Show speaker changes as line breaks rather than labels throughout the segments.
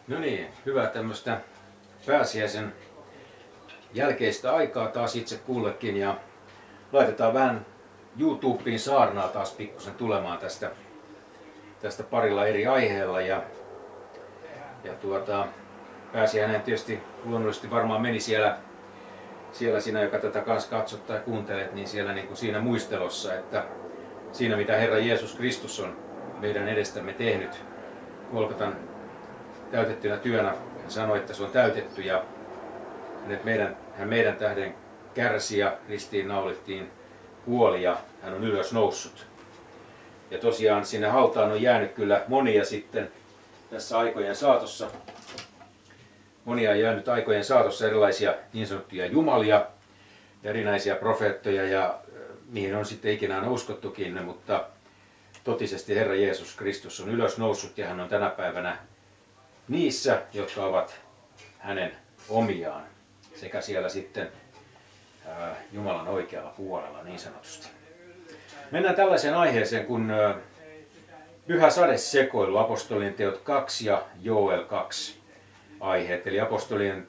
No niin, hyvää tämmöistä pääsiäisen jälkeistä aikaa taas itse kullekin ja laitetaan vähän YouTubeen saarnaa taas pikkusen tulemaan tästä parilla eri aiheella ja pääsiäinen tietysti luonnollisesti varmaan meni siellä sinä, joka tätä kanssa katsot tai kuuntelet, niin siellä niin kuin siinä muistelossa, että siinä mitä Herra Jeesus Kristus on meidän edestämme tehnyt Golgatan täytettynä työnä, hän sanoi, että se on täytetty ja hän meidän tähden kärsi ja ristiin naulittiin, kuoli ja hän on ylös noussut. Ja tosiaan sinne hautaan on jäänyt kyllä monia sitten tässä aikojen saatossa. Monia on jäänyt aikojen saatossa erilaisia niin sanottuja jumalia, erinäisiä profeettoja ja mihin on sitten ikinä aina uskottukin, mutta totisesti Herra Jeesus Kristus on ylös noussut ja hän on tänä päivänä niissä, jotka ovat hänen omiaan, sekä siellä sitten Jumalan oikealla puolella niin sanotusti. Mennään tällaiseen aiheeseen kuin pyhä sadesekoilu, apostolien teot 2 ja Joel 2 aiheet, eli apostolien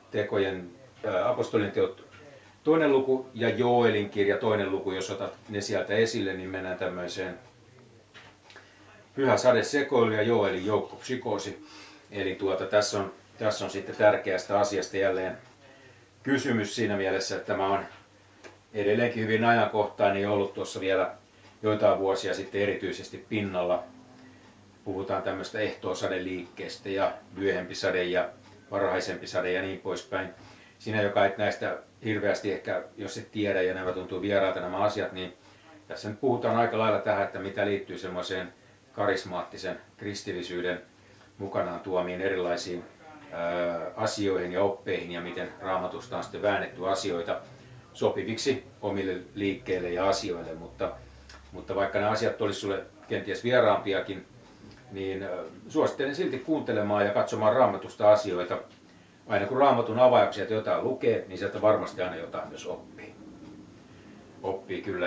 teot 2. luku ja Joelin kirja 2. luku, jos otat ne sieltä esille, niin mennään tämmöiseen pyhä sadesekoilu ja Joelin joukkopsykoosi. Eli tässä on sitten tärkeästä asiasta jälleen kysymys siinä mielessä, että tämä on edelleenkin hyvin ajankohtainen ja ollut tuossa vielä joitain vuosia sitten erityisesti pinnalla. Puhutaan tämmöistä ehtoosadeliikkeestä ja myöhempi sade ja varhaisempi sade ja niin poispäin. Sinä, joka et näistä hirveästi ehkä, jos et tiedä ja nämä tuntuu vierailta nämä asiat, niin tässä nyt puhutaan aika lailla tähän, että mitä liittyy semmoiseen karismaattisen kristillisyyden mukanaan tuomiin erilaisiin asioihin ja oppeihin ja miten Raamatusta on sitten väännetty asioita sopiviksi omille liikkeille ja asioille, mutta vaikka nämä asiat olisi sulle kenties vieraampiakin, niin suosittelen silti kuuntelemaan ja katsomaan Raamatusta asioita. Aina kun Raamatun avauksia jotain lukee, niin sieltä varmasti aina jotain myös oppii. Oppii kyllä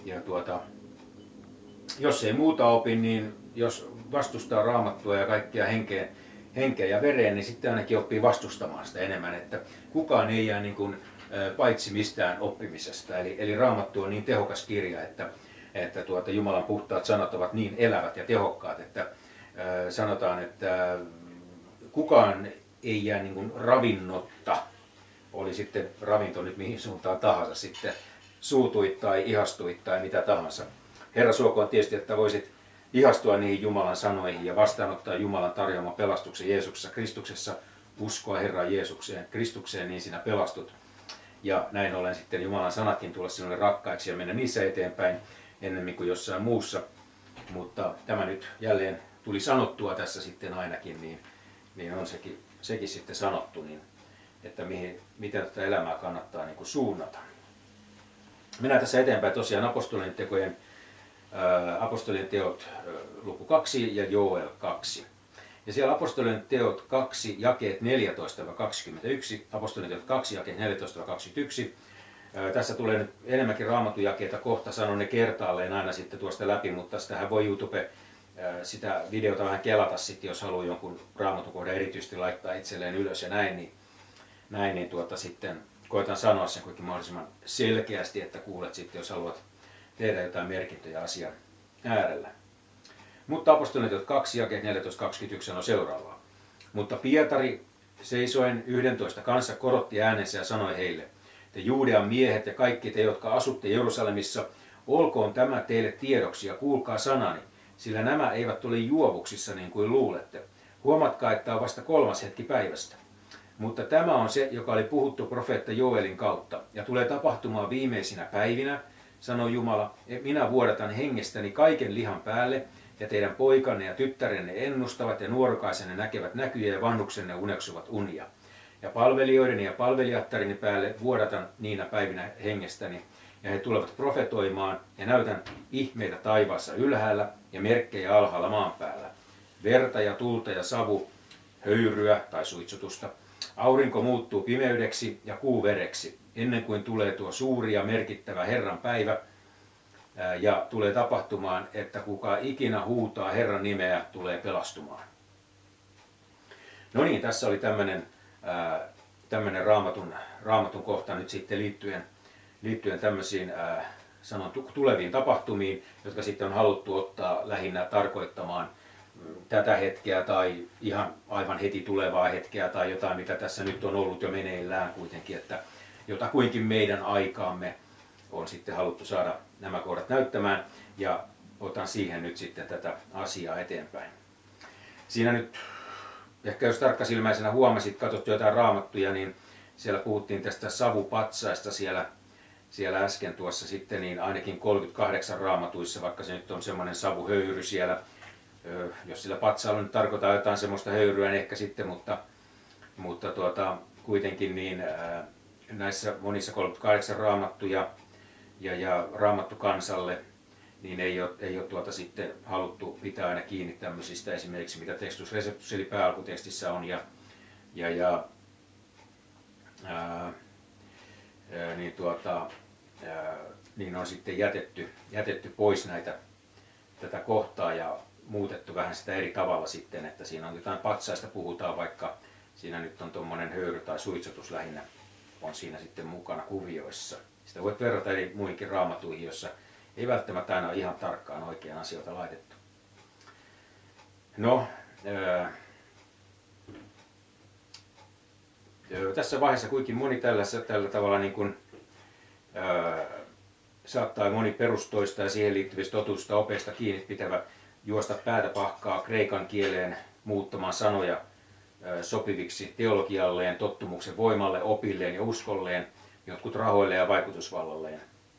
jos ei muuta opi, niin jos vastustaa Raamattua ja kaikkia henkeä ja vereen, niin sitten ainakin oppii vastustamaan sitä enemmän, että kukaan ei jää niin kuin paitsi mistään oppimisesta. Eli Raamattu on niin tehokas kirja, että Jumalan puhtaat sanat ovat niin elävät ja tehokkaat, että sanotaan, että kukaan ei jää niin kuin ravinnotta, oli sitten ravinto nyt mihin suuntaan tahansa, sitten suutuit tai ihastuit tai mitä tahansa. Herra suokoon tietysti, että voisit ihastua niihin Jumalan sanoihin ja vastaanottaa Jumalan tarjoaman pelastuksen Jeesuksessa Kristuksessa, uskoa Herran Jeesukseen, Kristukseen, niin sinä pelastut. Ja näin ollen sitten Jumalan sanatkin tulla sinulle rakkaiksi ja mennä niissä eteenpäin ennemmin kuin jossain muussa. Mutta tämä nyt jälleen tuli sanottua tässä sitten ainakin, niin on sekin sitten sanottu, niin, että miten tätä elämää kannattaa niin kuin suunnata. Mennään tässä eteenpäin tosiaan apostolien teot luku 2 ja Joel 2. Ja siellä apostolien teot 2 jakeet 14-21, apostolien teot 2 jakeet 14-21. Tässä tulee nyt enemmänkin raamatun jakeita, kohta sanon ne kertaalleen aina sitten tuosta läpi, mutta tästähän voi YouTube sitä videota vähän kelata sitten, jos haluaa jonkun raamatukohdan erityisesti laittaa itselleen ylös ja näin sitten koitan sanoa sen kuitenkin mahdollisimman selkeästi, että kuulet sitten, jos haluat tehdä jotain merkintöjä asian äärellä. Mutta apostolien teot 2 jakeet 14-21 on seuraavaa. Mutta Pietari seisoen 11 kanssa korotti äänensä ja sanoi heille, te Juudean miehet ja kaikki te, jotka asutte Jerusalemissa, olkoon tämä teille tiedoksi ja kuulkaa sanani, sillä nämä eivät ole juovuksissa niin kuin luulette. Huomatkaa, että on vasta 3. hetki päivästä. Mutta tämä on se, joka oli puhuttu profeetta Joelin kautta ja tulee tapahtumaan viimeisinä päivinä, sanoi Jumala, minä vuodatan hengestäni kaiken lihan päälle, ja teidän poikanne ja tyttärenne ennustavat, ja nuorukaisenne näkevät näkyjä, ja vanhuksenne uneksuvat unia. Ja palvelijoideni ja palvelijattarini päälle vuodatan niinä päivinä hengestäni, ja he tulevat profetoimaan, ja näytän ihmeitä taivaassa ylhäällä, ja merkkejä alhaalla maan päällä. Verta ja tulta ja savu, höyryä tai suitsutusta. Aurinko muuttuu pimeydeksi ja kuu vereksi, ennen kuin tulee tuo suuri ja merkittävä Herran päivä, ja tulee tapahtumaan, että kuka ikinä huutaa Herran nimeä, tulee pelastumaan. No niin, tässä oli tämmöinen raamatun kohta nyt sitten liittyen tämmöisiin sanon tuleviin tapahtumiin, jotka sitten on haluttu ottaa lähinnä tarkoittamaan tätä hetkeä tai ihan aivan heti tulevaa hetkeä tai jotain, mitä tässä nyt on ollut jo meneillään kuitenkin, että jotakuinkin meidän aikaamme on sitten haluttu saada nämä kohdat näyttämään ja otan siihen nyt sitten tätä asiaa eteenpäin. Siinä nyt, ehkä jos tarkkasilmäisenä huomasit, katsot jotain raamattuja, niin siellä puhuttiin tästä savupatsaista siellä äsken tuossa sitten, niin ainakin 38 raamatuissa, vaikka se nyt on semmoinen savuhöyry siellä, jos sillä patsaalla nyt tarkoittaa jotain semmoista höyryä, niin ehkä sitten, mutta kuitenkin niin näissä monissa 38 raamattuja ja raamattu kansalle, niin ei ole sitten haluttu pitää aina kiinni tämmöisistä esimerkiksi mitä Textus Receptus eli pääalkutekstissä on niin on sitten jätetty pois tätä kohtaa ja muutettu vähän sitä eri tavalla sitten, että siinä on jotain patsaista puhutaan, vaikka siinä nyt on tuommoinen höyry tai suitsutus lähinnä on siinä sitten mukana kuvioissa. Sitä voit verrata eri muihinkin raamatuihin, jossa ei välttämättä aina ole ihan tarkkaan oikein asioita laitettu. No, tässä vaiheessa kuitenkin moni tällä tavalla niin kuin, saattaa moni perustoista ja siihen liittyvistä totuusta opeista kiinni pitävä juosta päätä pahkaa kreikan kieleen muuttamaan sanoja sopiviksi teologialleen, tottumuksen voimalle, opilleen ja uskolleen, jotkut rahoilleen ja vaikutusvallalleen.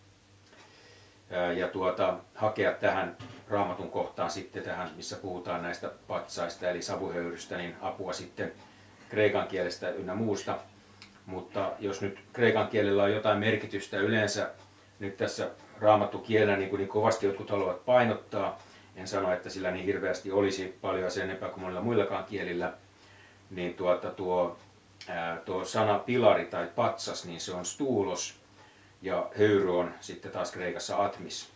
Ja hakea tähän raamatun kohtaan sitten tähän, missä puhutaan näistä patsaista eli savuhöyrystä, niin apua sitten kreikan kielestä ynnä muusta. Mutta jos nyt kreikan kielellä on jotain merkitystä yleensä nyt tässä raamattukielenä, niin kuin niin kovasti jotkut haluavat painottaa, en sano, että sillä niin hirveästi olisi paljon sen enempää kuin monilla muillakaan kielillä, niin tuo sana pilari tai patsas, niin se on stuulos ja höyry on sitten taas kreikassa atmis.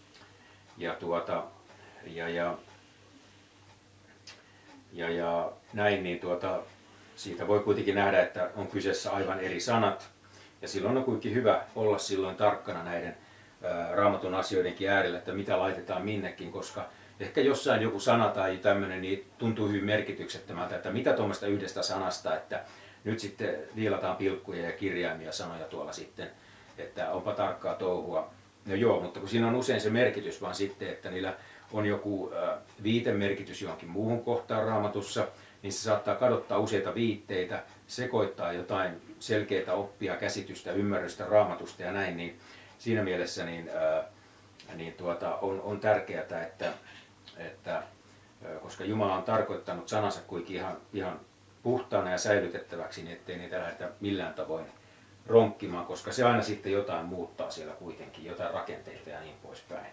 Ja näin, niin siitä voi kuitenkin nähdä, että on kyseessä aivan eri sanat. Ja silloin on kuitenkin hyvä olla silloin tarkkana näiden raamatun asioidenkin äärellä, että mitä laitetaan minnekin, koska ehkä jossain joku sana tai tämmöinen niin tuntuu hyvin merkityksettömältä, että mitä tuommoista yhdestä sanasta, että nyt sitten viilataan pilkkuja ja kirjaimia sanoja tuolla sitten, että onpa tarkkaa touhua. No joo, mutta kun siinä on usein se merkitys vaan sitten, että niillä on joku viitemerkitys johonkin muuhun kohtaan raamatussa, niin se saattaa kadottaa useita viitteitä, sekoittaa jotain selkeää oppia, käsitystä, ymmärrystä raamatusta ja näin, niin siinä mielessä on tärkeää, että koska Jumala on tarkoittanut sanansa kuitenkin ihan puhtaana ja säilytettäväksi, niin ettei niitä lähdetä millään tavoin ronkkimaan, koska se aina sitten jotain muuttaa siellä kuitenkin, jotain rakenteita ja niin poispäin.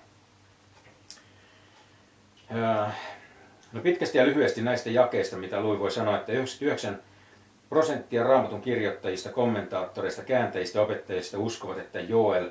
No pitkästi ja lyhyesti näistä jakeista, mitä luin, voi sanoa, että 99% raamatun kirjoittajista, kommentaattoreista, kääntäjistä ja opettajista uskovat, että Joel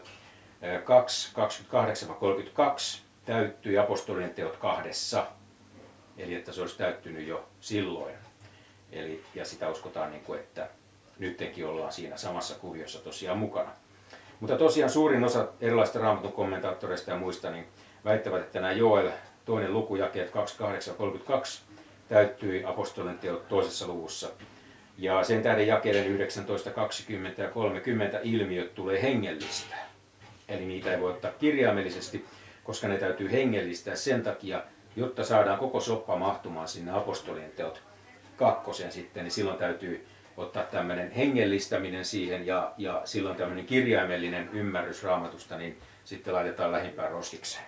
2:28-32 täyttyi apostolien teot 2, eli että se olisi täyttynyt jo silloin. Ja sitä uskotaan, että nytkin ollaan siinä samassa kuviossa tosiaan mukana. Mutta tosiaan suurin osa erilaisista raamatun kommentaattoreista ja muista niin väittävät, että nämä Joel 2. luku jakeet 28-32 täyttyi apostolien teot 2. luvussa. Ja sen tähden jakeiden 19, 20 ja 30 ilmiöt tulee hengellistää. Eli niitä ei voi ottaa kirjaimellisesti, koska ne täytyy hengellistää sen takia, jotta saadaan koko soppa mahtumaan sinne apostolien teot 2 sitten, niin silloin täytyy ottaa tämmöinen hengellistäminen siihen ja silloin tämmöinen kirjaimellinen ymmärrys raamatusta, niin sitten laitetaan lähimpään roskikseen.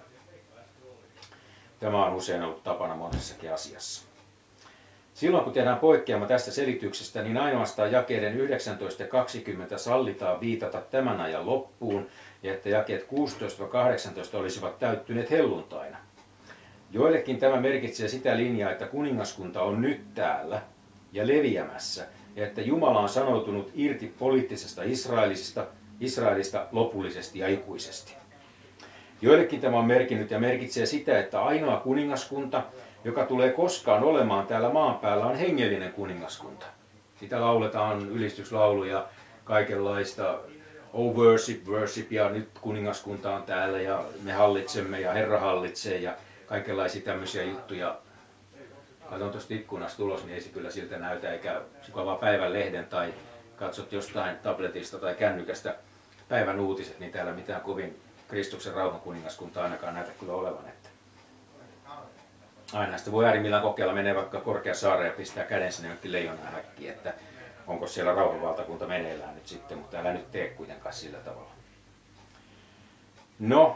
Tämä on usein ollut tapana monessakin asiassa. Silloin kun tehdään poikkeama tästä selityksestä, niin ainoastaan jakeiden 19 ja 20 sallitaan viitata tämän ajan loppuun, ja että jakeet 16-18 olisivat täyttyneet helluntaina. Joillekin tämä merkitsee sitä linjaa, että kuningaskunta on nyt täällä ja leviämässä, ja että Jumala on sanoutunut irti poliittisesta Israelista lopullisesti ja ikuisesti. Joillekin tämä on merkinnyt ja merkitsee sitä, että ainoa kuningaskunta, joka tulee koskaan olemaan täällä maan päällä, on hengellinen kuningaskunta. Sitä lauletaan ylistyslauluja, kaikenlaista oh worship, worship ja nyt kuningaskunta on täällä ja me hallitsemme ja Herra hallitsee ja kaikenlaisia tämmöisiä juttuja. Katson tuosta ikkunasta ulos, niin ei se kyllä siltä näytä, eikä kun vaan päivän lehden tai katsot jostain tabletista tai kännykästä päivän uutiset, niin täällä mitään kovin Kristuksen rauhan kuningaskunta ainakaan näytä kyllä olevan. Että aina sitä voi äärimmillään kokeilla, menee vaikka Korkeasaareen ja pistää käden sinne jonkin leijonan häkkiin, että onko siellä rauhanvaltakunta meneillään nyt sitten, mutta älä nyt tee kuitenkaan sillä tavalla. No,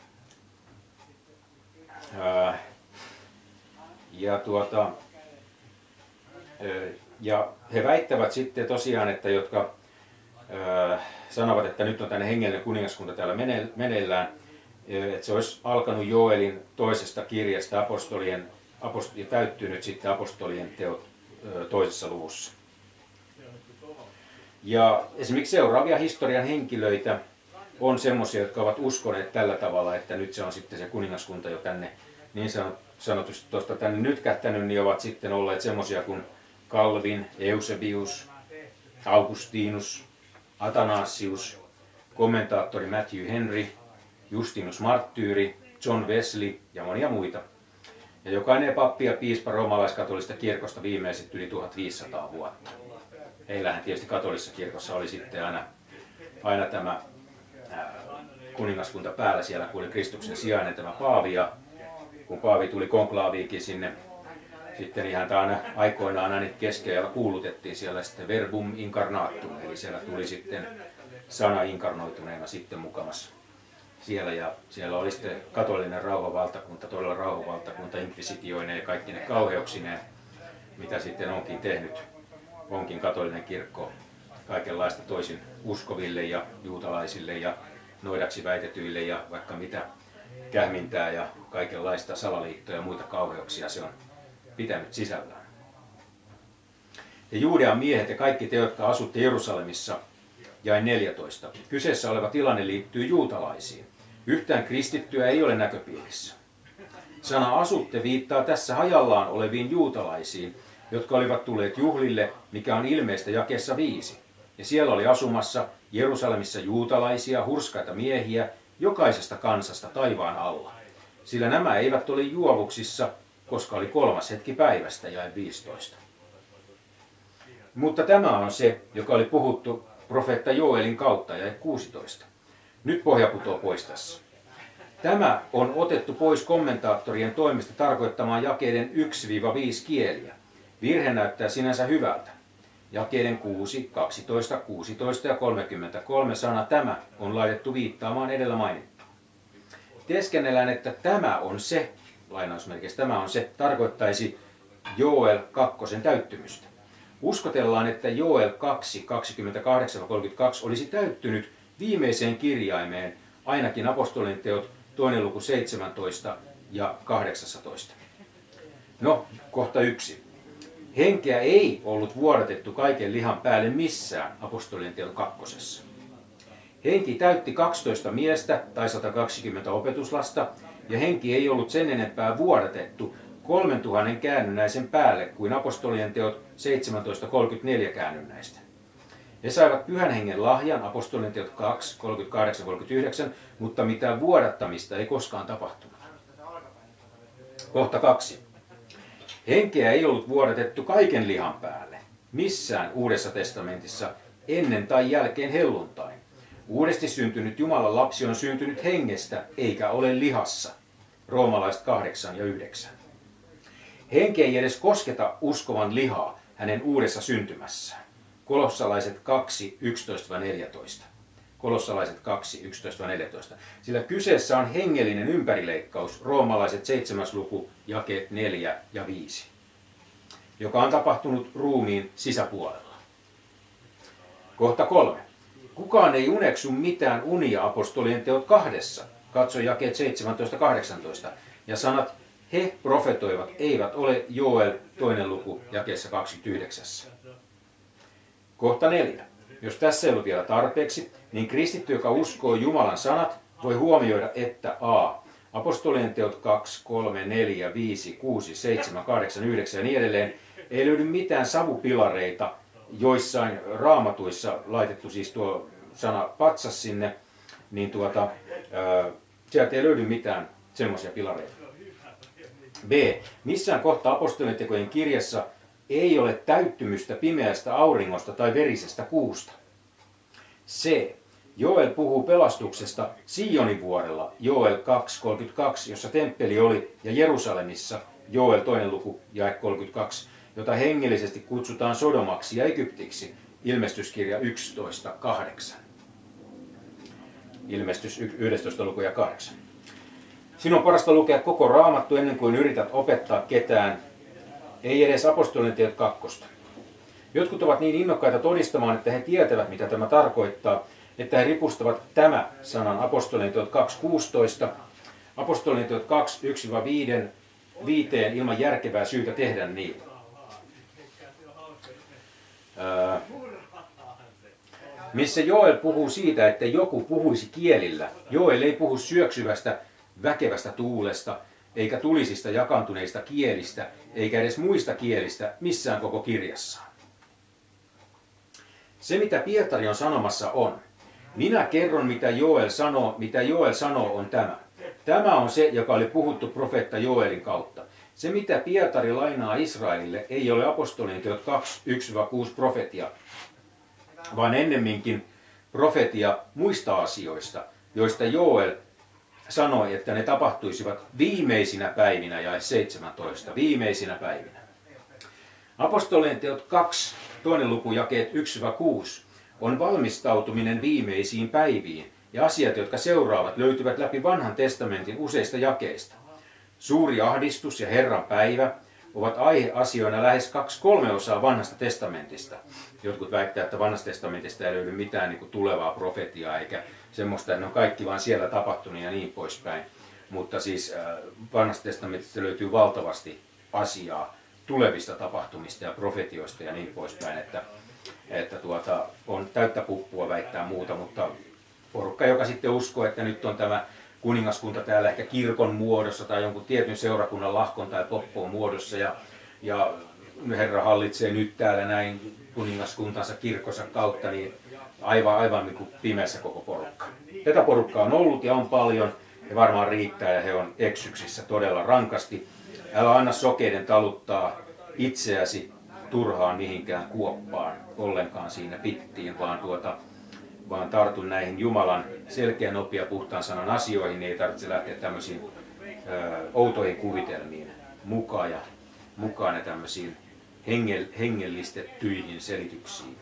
ja he väittävät sitten tosiaan, että jotka sanovat, että nyt on tänne hengellinen kuningaskunta täällä meneillään, että se olisi alkanut Joelin toisesta kirjasta ja täyttynyt sitten apostolien teot toisessa luvussa. Ja esimerkiksi seuraavia historian henkilöitä on semmoisia, jotka ovat uskoneet tällä tavalla, että nyt se on sitten se kuningaskunta jo tänne niin sanotusti tuosta tänne nytkähtänyt, niin ovat sitten olleet semmoisia kuin Calvin, Eusebius, Augustinus, Athanasius, kommentaattori Matthew Henry, Justinus Marttyyri, John Wesley ja monia muita. Ja jokainen pappi ja piispa roomalaiskatolista kirkosta viimeiset yli 1500 vuotta. Heillähän tietysti katolisessa kirkossa oli sitten aina tämä kuningaskunta päällä siellä, kun oli Kristuksen sijainen tämä paavi. Ja kun paavi tuli konklaaviinkin sinne, sitten ihan aikoinaan aina keskellä kuulutettiin siellä sitten verbum incarnatum, eli siellä tuli sitten sana inkarnoituneena sitten mukamassa siellä. Ja siellä oli sitten katolinen rauhanvaltakunta, todella rauhanvaltakunta, inkvisitioineen ja kaikki ne kauheuksineen, mitä sitten onkin tehnyt. Onkin katolinen kirkko kaikenlaista toisin uskoville ja juutalaisille ja noidaksi väitetyille ja vaikka mitä kähmintää ja kaikenlaista salaliittoja ja muita kauheuksia se on pitänyt sisällään. Ja Juudean miehet ja kaikki te, jotka asutte Jerusalemissa, jae 14. Kyseessä oleva tilanne liittyy juutalaisiin. Yhtään kristittyä ei ole näköpiirissä. Sana asutte viittaa tässä hajallaan oleviin juutalaisiin, jotka olivat tulleet juhlille, mikä on ilmeistä jakeessa 5. Ja siellä oli asumassa Jerusalemissa juutalaisia, hurskaita miehiä, jokaisesta kansasta taivaan alla. Sillä nämä eivät ole juovuksissa, koska oli 3. hetki päivästä, jae 15. Mutta tämä on se, joka oli puhuttu profeetta Joelin kautta, jae 16. Nyt pohja putoo pois tässä. Tämä on otettu pois kommentaattorien toimesta tarkoittamaan jakeiden 1-5 kieliä. Virhe näyttää sinänsä hyvältä. Jakeiden 6, 12, 16 ja 33 sana tämä on laitettu viittaamaan edellä mainittua. Teeskennellään, että tämä on se, lainausmerkeissä tämä on se, tarkoittaisi Joel 2 täyttymystä. Uskotellaan, että Joel 2, 28-32 olisi täyttynyt viimeiseen kirjaimeen, ainakin apostolien teot 2. luku 17 ja 18. No, kohta 1. Henkeä ei ollut vuodatettu kaiken lihan päälle missään apostolien teon 2. Henki täytti 12 miestä tai 120 opetuslasta, ja henki ei ollut sen enempää vuodatettu 3000 käännynnäisen päälle kuin apostolien teot 17:34 käännynnäistä. He saivat pyhän hengen lahjan, apostolien teot 2, 38-39, mutta mitään vuodattamista ei koskaan tapahtunut. Kohta 2. Henkeä ei ollut vuodatettu kaiken lihan päälle, missään Uudessa testamentissa ennen tai jälkeen helluntain. Uudesti syntynyt Jumalan lapsi on syntynyt hengestä, eikä ole lihassa. Roomalaiset 8 ja 9. Henki ei edes kosketa uskovan lihaa hänen uudessa syntymässään. Kolossalaiset 2, 11-14. Kolossalaiset 2, 11-14. Sillä kyseessä on hengellinen ympärileikkaus, roomalaiset 7. luku, jakeet 4 ja 5, joka on tapahtunut ruumiin sisäpuolella. Kohta 3. Kukaan ei uneksu mitään unia apostolien teot 2. Katso jakeet 17-18. Ja sanat he profetoivat eivät ole Joel 2. luku, jakeessa 29. Kohta 4. Jos tässä ei ollut vielä tarpeeksi, niin kristitty, joka uskoo Jumalan sanat, voi huomioida, että a. Apostolien teot 2, 3, 4, 5, 6, 7, 8, 9 ja niin edelleen. Ei löydy mitään savupilareita, joissain raamatuissa laitettu siis tuo sana patsas sinne, niin sieltä ei löydy mitään semmoisia pilareita. B. Missään kohtaa apostolien tekojen kirjassa ei ole täyttymystä pimeästä auringosta tai verisestä kuusta. C. Joel puhuu pelastuksesta Sionin vuorella, Joel 2.32, jossa temppeli oli, ja Jerusalemissa, Joel 2. luku, jae 32, jota hengellisesti kutsutaan Sodomaksi ja Egyptiksi, Ilmestyskirja 11.8. Ilmestys 11. luku ja 8. Sinun on parasta lukea koko Raamattu ennen kuin yrität opettaa ketään, ei edes apostolien teot 2. Jotkut ovat niin innokkaita todistamaan, että he tietävät, mitä tämä tarkoittaa, että he ripustavat tämä sanan apostolien teot 2.16, apostolien teot 2.1-5 ilman järkevää syytä tehdä niin. Missä Joel puhuu siitä, että joku puhuisi kielillä. Joel ei puhu syöksyvästä, väkevästä tuulesta, eikä tulisista jakantuneista kielistä, eikä edes muista kielistä missään koko kirjassaan. Se, mitä Pietari on sanomassa, on: minä kerron, mitä Joel sanoo on tämä. Tämä on se, joka oli puhuttu profeetta Joelin kautta. Se, mitä Pietari lainaa Israelille, ei ole apostolien teot 2.1-6 profetia, vaan ennemminkin profetia muista asioista, joista Joel sanoi, että ne tapahtuisivat viimeisinä päivinä, jae 17, viimeisinä päivinä. Apostolien teot 2, 2. luku, jakeet 1-6, on valmistautuminen viimeisiin päiviin, ja asiat, jotka seuraavat, löytyvät läpi vanhan testamentin useista jakeista. Suuri ahdistus ja Herran päivä ovat aiheasioina lähes 2/3 vanhasta testamentista. Jotkut väittävät, että vanhasta testamentista ei löydy mitään niin kuin tulevaa profetiaa, eikä semmoista, että ne on kaikki vaan siellä tapahtunut ja niin poispäin. Mutta siis vanhasta testamentista löytyy valtavasti asiaa tulevista tapahtumista ja profetioista ja niin poispäin, että on täyttä puppua väittää muuta, mutta porukka, joka sitten uskoo, että nyt on tämä kuningaskunta täällä ehkä kirkon muodossa tai jonkun tietyn seurakunnan lahkon tai poppoon muodossa ja Herra hallitsee nyt täällä näin kuningaskuntansa kirkkonsa kautta, niin aivan niin kuin pimeässä koko porukka. Tätä porukkaa on ollut ja on paljon ja varmaan riittää ja he on eksyksissä todella rankasti. Älä anna sokeiden taluttaa itseäsi turhaan mihinkään kuoppaan ollenkaan siinä pittiin, vaan tartu näihin Jumalan selkeän opin ja puhtaan sanan asioihin, niin ei tarvitse lähteä tämmöisiin outoihin kuvitelmiin mukaan ja tämmöisiin hengellistettyihin selityksiin.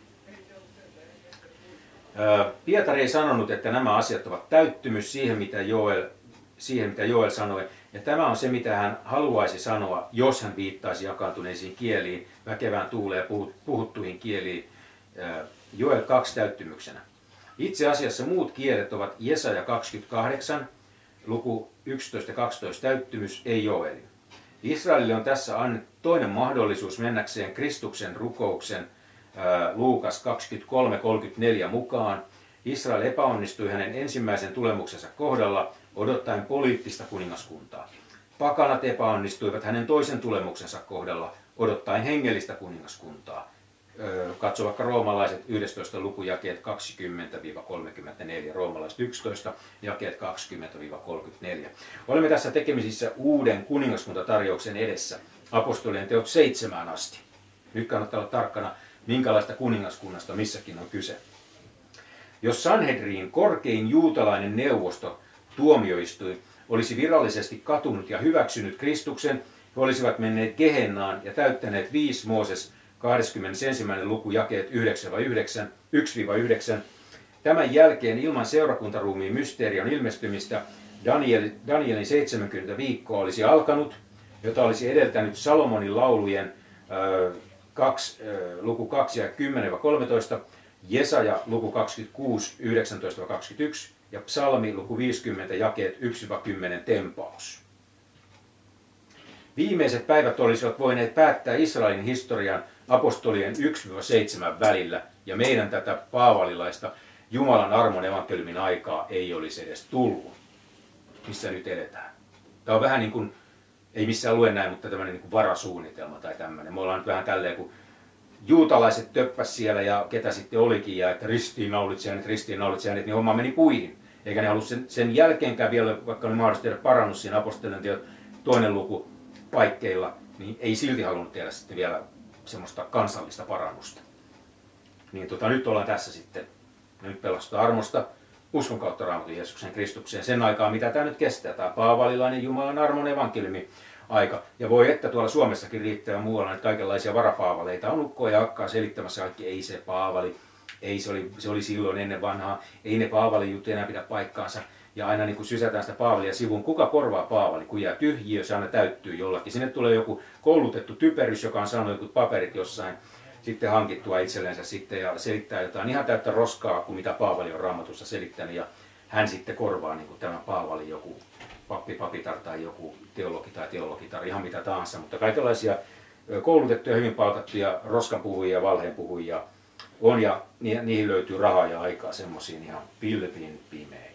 Pietari ei sanonut, että nämä asiat ovat täyttymys siihen, mitä Joel sanoi, ja tämä on se, mitä hän haluaisi sanoa, jos hän viittaisi jakaantuneisiin kieliin, väkevään tuuleen ja puhuttuihin kieliin, Joel 2 täyttymyksenä. Itse asiassa muut kielet ovat Jesaja 28, luku 11 ja 12 täyttymys, ei Joeli. Israelille on tässä annettu toinen mahdollisuus mennäkseen Kristuksen rukouksen Luukas 23:34 mukaan. Israel epäonnistui hänen ensimmäisen tulemuksensa kohdalla odottaen poliittista kuningaskuntaa. Pakanat epäonnistuivat hänen toisen tulemuksensa kohdalla odottaen hengellistä kuningaskuntaa. Katso vaikka roomalaiset 11. luku, jakeet 20-34, roomalaiset 11, jakeet 20-34. Olemme tässä tekemisissä uuden kuningaskuntatarjouksen edessä, apostolien teot 7 asti. Nyt kannattaa olla tarkkana, minkälaista kuningaskunnasta missäkin on kyse. Jos Sanhedrin, korkein juutalainen neuvosto, tuomioistuin, olisi virallisesti katunut ja hyväksynyt Kristuksen, he olisivat menneet Gehennaan ja täyttäneet 5 Mooses 21. luku, jakeet 1-9. Tämän jälkeen ilman seurakuntaruumiin mysteerion ilmestymistä Danielin 70 viikkoa olisi alkanut, jota olisi edeltänyt Salomonin laulujen luku 2 ja 10-13, Jesaja luku 26, 19-21 ja Psalmi luku 50, jakeet 1-10 tempaus. Viimeiset päivät olisivat voineet päättää Israelin historian apostolien 1-7 välillä, ja meidän tätä paavalilaista Jumalan armon evankeliumin aikaa ei olisi edes tullut. missä nyt eletään. Tämä on vähän niin kuin, ei missään lue näin, mutta tämmöinen niin kuin varasuunnitelma tai tämmöinen. Me ollaan nyt vähän tälleen, kun juutalaiset töppäs siellä ja ketä sitten olikin, ja että ristiinnaulitsi hänet, niin homma meni puihin. Eikä ne halua sen jälkeenkään vielä, vaikka oli mahdollista tehdä parannus siinä apostolien teot 2. luku paikkeilla, niin ei silti halunnut tehdä sitten vielä semmoista kansallista parannusta. Niin nyt ollaan tässä sitten. Nyt pelastutaan armosta uskon kautta Raamatun Jeesuksen Kristukseen sen aikaa, mitä tämä nyt kestää. Tämä paavalilainen Jumalan armon evankeliumi aika. Ja voi että tuolla Suomessakin riittää muualla näitä kaikenlaisia varapaavaleita. On ukkoa ja akkaa selittämässä kaikki, ei se paavali, ei se oli silloin ennen vanhaa, ei ne paavalin juttu enää pidä paikkaansa. Ja aina niin kun sysätään sitä paavalia sivuun, kuka korvaa paavali, kun jää tyhjiö, se aina täyttyy jollakin. Sinne tulee joku koulutettu typerys, joka on saanut joku paperit jossain sitten hankittua itsellensä sitten ja selittää jotain ihan täyttä roskaa, kuin mitä Paavali on Raamatussa selittänyt. Ja hän sitten korvaa niin kuin tämä Paavali, joku papitar tai joku teologi tai teologitar, ihan mitä tahansa. Mutta kaikenlaisia koulutettuja, hyvin palkattuja roskanpuhujia ja valheenpuhujia on, ja niihin löytyy rahaa ja aikaa semmoisiin ihan pilvin pimeihin.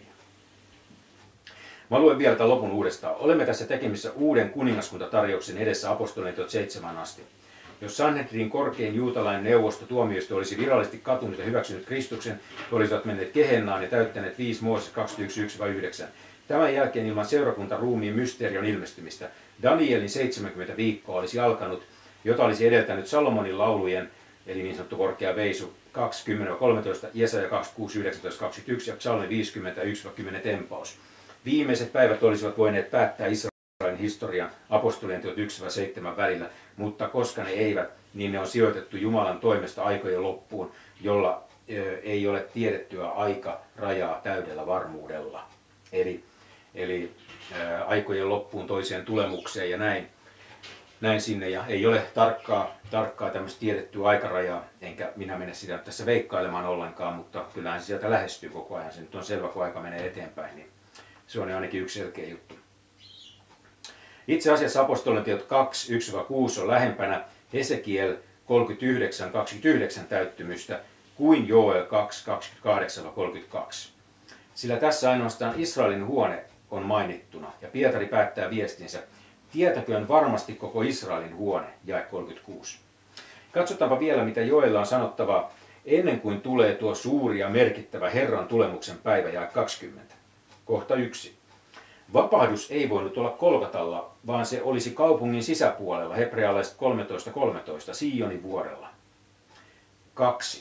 Mä luen vielä tämän lopun uudestaan. Olemme tässä tekemissä uuden kuningaskuntatarjouksen edessä apostolien teot 7 asti. Jos Sanhedrin korkein juutalainen neuvosto tuomioistuin olisi virallisesti katunut ja hyväksynyt Kristuksen, he olisivat menneet Gehennaan ja täyttäneet 5 Mooses 21:1-9. Tämän jälkeen ilman seurakuntaruumiin mysteerion ilmestymistä Danielin 70 viikkoa olisi alkanut, jota olisi edeltänyt Salomonin laulujen, eli niin sanottu korkea veisu 20-13, Jesaja 26:19-21 ja Psalmi 51-10 tempaus. Viimeiset päivät olisivat voineet päättää Israelin historian apostolien teot 1-7 välillä, mutta koska ne eivät, niin ne on sijoitettu Jumalan toimesta aikojen loppuun, jolla ei ole tiedettyä aikarajaa täydellä varmuudella. Eli aikojen loppuun toiseen tulemukseen ja näin sinne. Ja ei ole tarkkaa tämmöistä tiedettyä aikarajaa, enkä minä mene sitä tässä veikkailemaan ollenkaan, mutta kyllähän se sieltä lähestyy koko ajan. Se nyt on selvä, kun aika menee eteenpäin, niin se on ainakin yksi selkeä juttu. Itse asiassa apostolien teot 2:1-6 on lähempänä Hesekiel 39:29 täyttymystä kuin Joel 2:28-32. Sillä tässä ainoastaan Israelin huone on mainittuna, ja Pietari päättää viestinsä, tietäköön varmasti koko Israelin huone, jae 36. Katsotaanpa vielä, mitä Joella on sanottavaa ennen kuin tulee tuo suuri ja merkittävä Herran tulemuksen päivä, jae 20. Kohta 1. Vapahdus ei voinut olla Kolkatalla, vaan se olisi kaupungin sisäpuolella, hebrealaiset 13:13, Sionin vuorella. 2.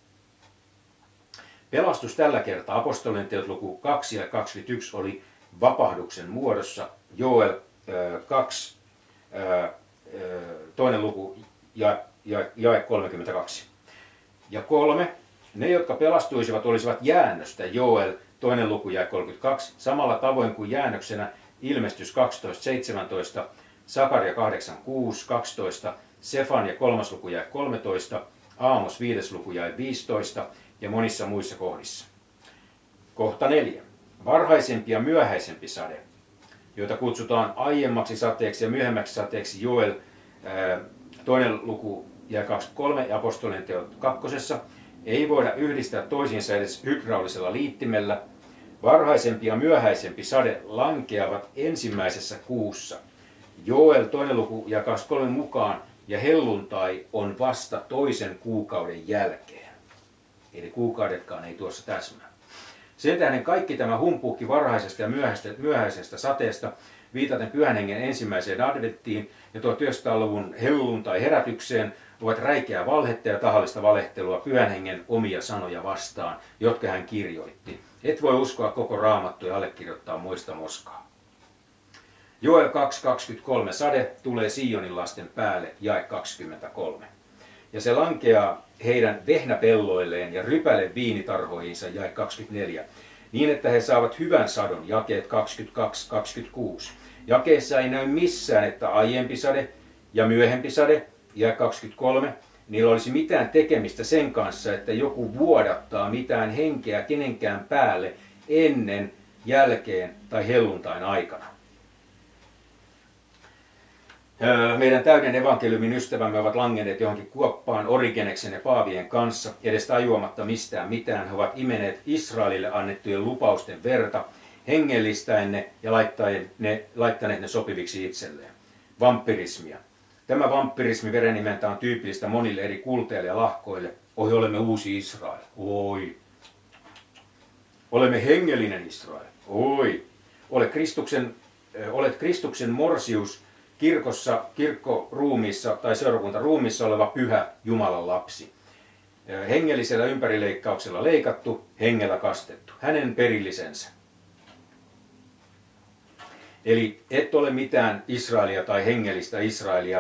Pelastus tällä kertaa, apostolien teot luku 2 ja 21, oli vapahduksen muodossa, Joel 2, 2. luku, jae 32. Ja 3. Ne, jotka pelastuisivat, olisivat jäännöstä, Joel 2. luku, jae 32, samalla tavoin kuin jäännöksenä Ilmestys 12:17, Sakaria 8:6-12, Sefania 3. luku, jae 13, Aamos 5. luku, jae 15 ja monissa muissa kohdissa. Kohta 4. Varhaisempi ja myöhäisempi sade, joita kutsutaan aiemmaksi sateeksi ja myöhemmäksi sateeksi, Joel 2. luku, jae 23 ja apostolien teot 2. Ei voida yhdistää toisiinsa edes hydraulisella liittimellä. Varhaisempi ja myöhäisempi sade lankeavat ensimmäisessä kuussa. Joel 2. luku ja 23 mukaan, ja helluntai on vasta toisen kuukauden jälkeen. Eli kuukaudetkaan ei tuossa täsmää. Sen tähden kaikki tämä humpuukki varhaisesta ja myöhäisestä sateesta viitaten Pyhän Hengen ensimmäiseen adventtiin ja 1900-luvun helluntai-herätykseen ovat räikeää valhetta ja tahallista valehtelua Pyhän Hengen omia sanoja vastaan, jotka hän kirjoitti. Et voi uskoa koko Raamattua ja allekirjoittaa muista moskaa. Joel 2:23 sade tulee Sionin lasten päälle, jae 23. Ja se lankeaa heidän vehnäpelloilleen ja rypäle viinitarhoihinsa, jae 24, niin että he saavat hyvän sadon, jakeet 22-26. Jakeessa ei näy missään, että aiempi sade ja myöhempi sade, jae 23, niillä olisi mitään tekemistä sen kanssa, että joku vuodattaa mitään henkeä kenenkään päälle ennen, jälkeen tai helluntain aikana. Meidän täyden evankeliumin ystävämme ovat langenneet johonkin kuoppaan Origeneksen ja paavien kanssa, edes tajuamatta mistään mitään. He ovat imeneet Israelille annettujen lupausten verta. hengellistäen ne ja laittaneet ne sopiviksi itselleen. Vampyrismia. Tämä vampyrismi verenimeltä on tyypillistä monille eri kulteille ja lahkoille. Oi, olemme uusi Israel. Oi. Olemme hengellinen Israel. Oi. Olet Kristuksen morsius kirkossa, kirkkoruumiissa tai seurakuntaruumiissa oleva pyhä Jumalan lapsi. Hengellisellä ympärileikkauksella leikattu, hengellä kastettu. Hänen perillisensä. Eli et ole mitään Israelia tai hengellistä Israelia.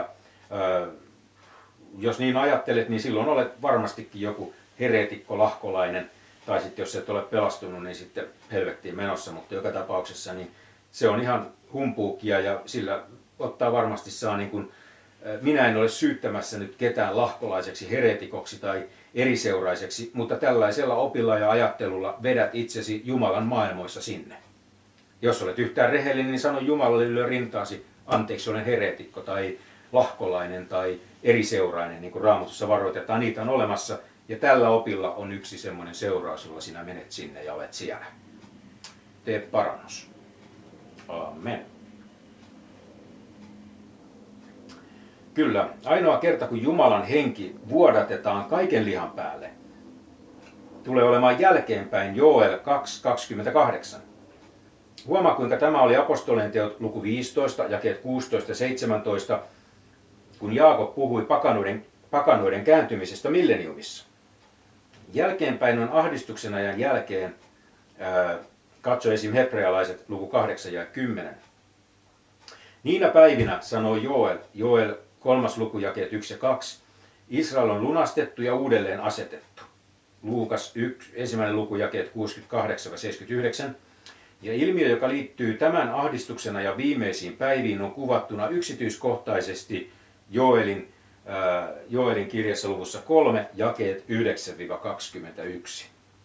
Jos niin ajattelet, niin silloin olet varmastikin joku heretikko, lahkolainen. Tai sitten jos et ole pelastunut, niin sitten helvettiin menossa. Mutta joka tapauksessa niin se on ihan humpuukia ja sillä ottaa varmasti saa niin kuin, minä en ole syyttämässä nyt ketään lahkolaiseksi, heretikoksi tai eriseuraiseksi, mutta tällaisella opilla ja ajattelulla vedät itsesi Jumalan maailmoissa sinne. Jos olet yhtään rehellinen, niin sano Jumalalle lyö rintaasi, anteeksi olen heretikko tai lahkolainen tai eriseurainen, niin kuin Raamatussa varoitetaan, niitä on olemassa. Ja tällä opilla on yksi semmoinen seuraus, jolla sinä menet sinne ja olet siellä. Tee parannus. Amen. Kyllä, ainoa kerta kun Jumalan henki vuodatetaan kaiken lihan päälle, tulee olemaan jälkeenpäin Joel 2.28. Huomaa, kuinka tämä oli apostolien teot luku 15, jakeet 16 ja 17, kun Jaakob puhui pakanoiden kääntymisestä milleniumissa. Jälkeenpäin on ahdistuksen ajan jälkeen, katso esim. Hebrealaiset luku 8 ja 10. Niinä päivinä sanoi Joel 3. luku jakeet 1 ja 2, Israel on lunastettu ja uudelleen asetettu. Luukas 1. luku jakeet 68 ja 79. Ja ilmiö, joka liittyy tämän ahdistuksen ajan viimeisiin päiviin, on kuvattuna yksityiskohtaisesti Joelin kirjassa luvussa 3, jakeet 9-21.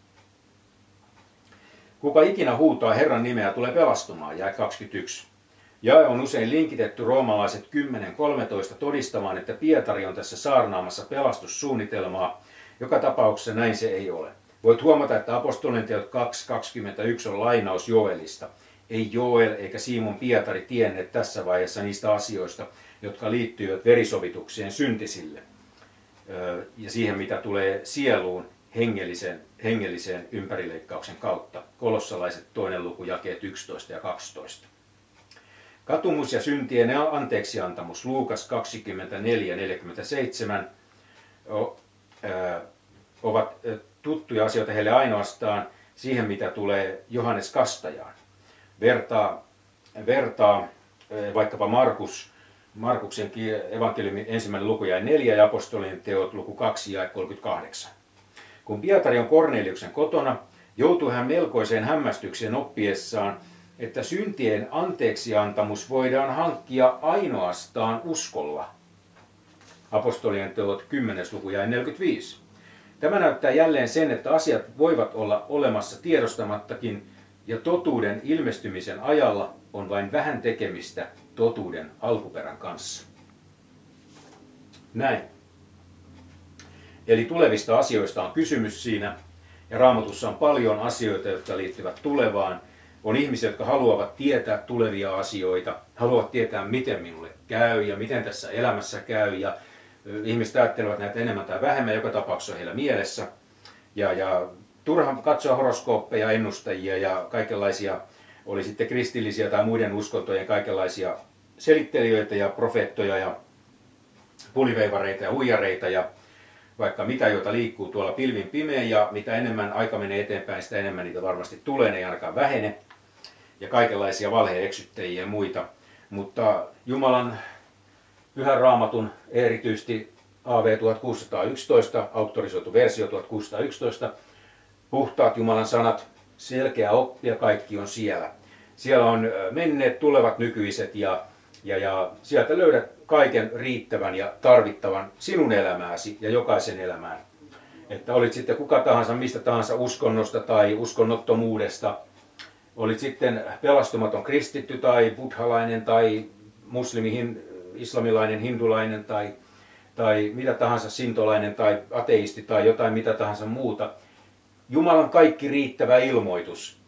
Kuka ikinä huutaa Herran nimeä, tulee pelastumaan, jae 21. Jae on usein linkitetty roomalaiset 10.13 todistamaan, että Pietari on tässä saarnaamassa pelastussuunnitelmaa. Joka tapauksessa näin se ei ole. Voit huomata, että apostolien teot 2.21 on lainaus Joelista. Ei Joel eikä Simon Pietari tienneet tässä vaiheessa niistä asioista, jotka liittyvät verisovitukseen syntisille. Ja siihen, mitä tulee sieluun hengelliseen ympärileikkauksen kautta. Kolossalaiset 2. luku, jakeet 11 ja 12. Katumus ja syntien anteeksiantamus, Luukas 24.47, ovat tuttuja asioita heille ainoastaan siihen, mitä tulee Johannes Kastajaan. Vertaa vaikkapa Markuksen evankeliumin 1. luku ja 4 ja apostolien teot luku 2 ja 38. Kun Pietari on Korneliuksen kotona, joutuu hän melkoiseen hämmästykseen oppiessaan, että syntien anteeksiantamus voidaan hankkia ainoastaan uskolla. Apostolien teot 10. luku ja 45. Tämä näyttää jälleen sen, että asiat voivat olla olemassa tiedostamattakin, ja totuuden ilmestymisen ajalla on vain vähän tekemistä totuuden alkuperän kanssa. Näin. Eli tulevista asioista on kysymys siinä, ja Raamatussa on paljon asioita, jotka liittyvät tulevaan. On ihmisiä, jotka haluavat tietää tulevia asioita, haluavat tietää, miten minulle käy ja miten tässä elämässä käy, ja ihmiset ajattelevat näitä enemmän tai vähemmän, joka tapauksessa on heillä mielessä. Ja turha katsoa horoskooppeja, ennustajia ja kaikenlaisia, oli sitten kristillisiä tai muiden uskontojen kaikenlaisia selittelijöitä ja profeettoja ja puliveivareita ja huijareita ja vaikka mitä, joita liikkuu tuolla pilvin pimeän, ja mitä enemmän aika menee eteenpäin, sitä enemmän niitä varmasti tulee, ne ei ainakaan vähene. Ja kaikenlaisia valheeksyttäjiä ja muita. Mutta Jumalan Pyhän Raamatun, erityisesti AV 1611, auktorisoitu versio 1611, puhtaat Jumalan sanat, selkeä oppi ja kaikki on siellä. Siellä on menneet, tulevat, nykyiset ja sieltä löydät kaiken riittävän ja tarvittavan sinun elämääsi ja jokaisen elämään. Että olit sitten kuka tahansa, mistä tahansa uskonnosta tai uskonnottomuudesta, olit sitten pelastumaton kristitty tai buddhalainen tai muslimi, islamilainen, hindulainen tai mitä tahansa sintolainen tai ateisti tai jotain mitä tahansa muuta. Jumalan kaikki riittävä ilmoitus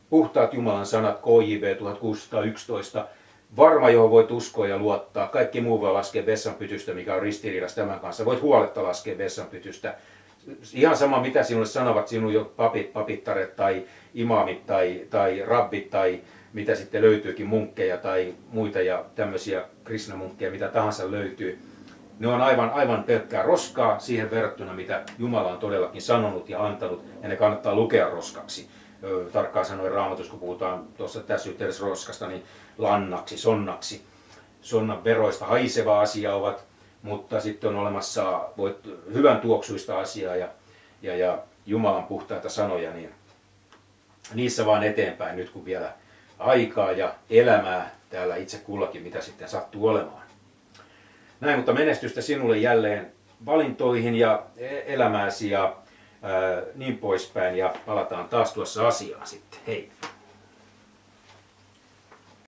puhtaat Jumalan sanat, KJV 1611, varma, johon voit uskoa ja luottaa. Kaikki muu voi laskea vessanpytystä, mikä on ristiriidassa tämän kanssa. Voit huoletta laskea vessanpytystä. Ihan sama, mitä sinulle sanovat sinun jo papit, papittaret tai imaamit tai rabbit tai mitä sitten löytyykin, munkkeja tai muita ja tämmöisiä krishnamunkkeja, mitä tahansa löytyy. Ne on aivan pelkkää roskaa siihen verrattuna, mitä Jumala on todellakin sanonut ja antanut, ja ne kannattaa lukea roskaksi. Tarkkaan sanoen Raamatussa, kun puhutaan tuossa tässä yhteydessä roskasta, niin lannaksi, sonnaksi. Sonnan veroista haiseva asia ovat, mutta sitten on olemassa hyvän tuoksuista asiaa ja Jumalan puhtaita sanoja, niin niissä vaan eteenpäin nyt kun vielä aikaa ja elämää täällä itse kullakin, mitä sitten sattuu olemaan. Näin, mutta menestystä sinulle jälleen valintoihin ja elämääsi ja niin poispäin, ja palataan taas tuossa asiaan sitten. Hei!